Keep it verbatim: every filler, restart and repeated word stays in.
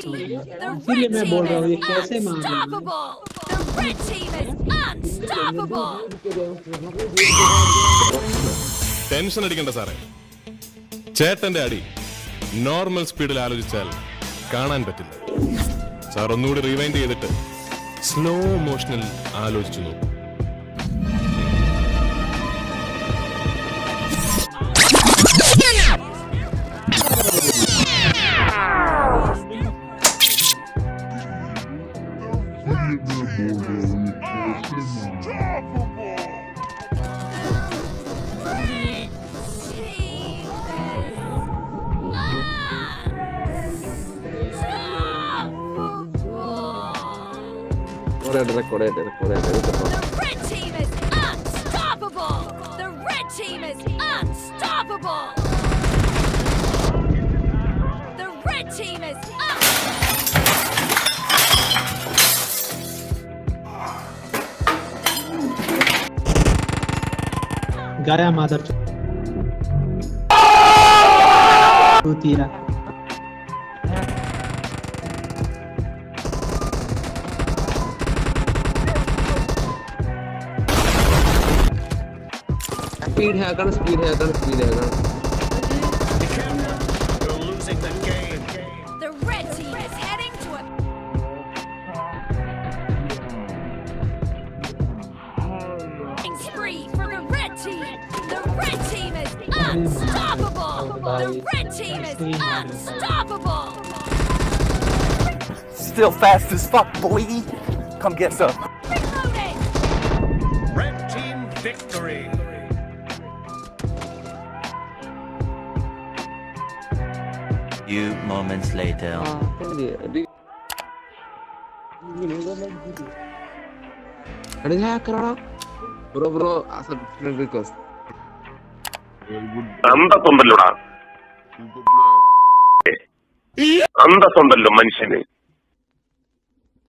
The red team is unstoppable. The red team is unstoppable. Tension അടിക്കണ്ട സാറേ. ചേട്ടന്റെ അടി നോർമൽ സ്പീഡിൽ ആലോചിച്ചാൽ കാണാൻ പറ്റില്ല. സാർ ഒന്നുകൂടി റിവൈൻഡ് ചെയ്തിട്ട് സ്ലോ മോഷനിൽ ആലോചിച്ചു നോക്കും. The red team is unstoppable. The red team is unstoppable. The red team is Gaya mother. Tira. Speed hacker, speed hacker, speed hacker. You're losing the game. The red team is heading to a spree for the red team. The red team is unstoppable. The red team is unstoppable. Still fast as fuck, boy. Come get some. Reloading. Red team victory. Few moments later. Bro, bro, as a friend request. അന്തസ്സുണ്ടല്ലോടാ, അന്തസ്സുണ്ടല്ലോ മനുഷ്യന്.